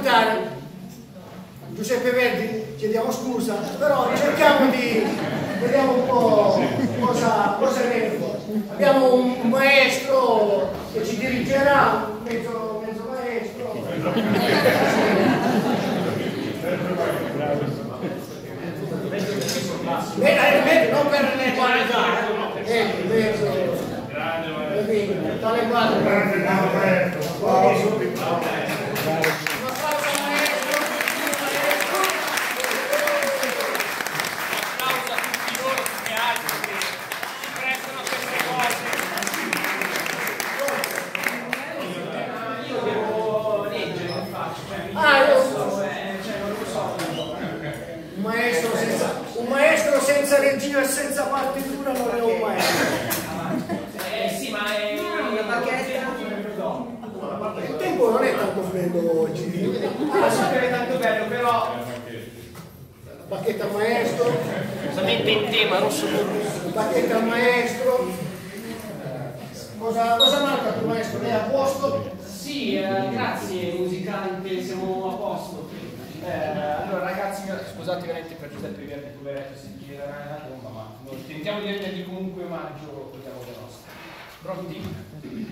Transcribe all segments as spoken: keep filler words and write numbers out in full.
raccontare. Giuseppe Verdi, chiediamo scusa, però cerchiamo di vediamo un po' cosa, cosa viene fuori. Abbiamo un maestro che ci dirigerà, un mezzo, mezzo maestro. Beh, non per le qualità, eh, mezzo. Tale quadro. Un maestro senza regia e senza partitura non è un maestro. Eh sì, ma è una bacchetta. Il tempo non è tanto bello oggi. Ah, so che è tanto bello, però. Bacchetta maestro. Solamente in tema, rosso con. Bacchetta maestro. Cosa, cosa manca tu maestro? Lei è a posto? Sì, eh, grazie musicante, siamo a posto. Eh, allora ragazzi, scusate veramente per Giuseppe Verdi, poveretto, si gira la tomba, ma noi tentiamo di rendergli comunque omaggio con la voce nostra. Pronti?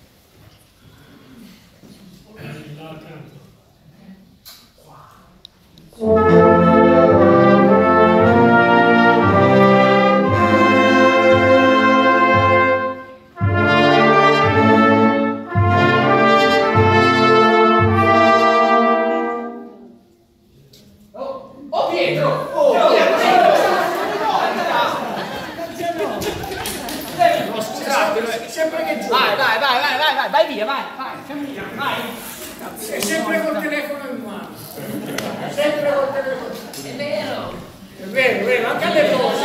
Sempre che giù. Vai, vai, vai, vai, vai, vai, vai via, vai, vai, vai. È sempre col telefono in mano. Sempre col telefono. È vero. È vero, è vero, anche alle cose.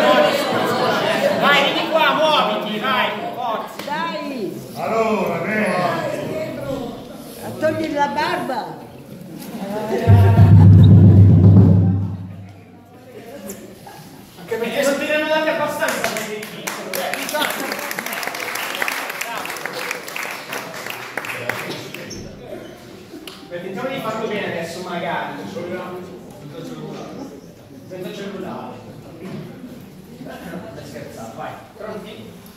Vai, vieni qua, muoviti, vai, forza. Dai! Allora, bene. A togliere la barba! Anche perché Perché non ti ne hanno dati abbastanza. Tentiamo di farlo bene adesso, magari. Senza cellulare. Non scherzare, vai. Pronti?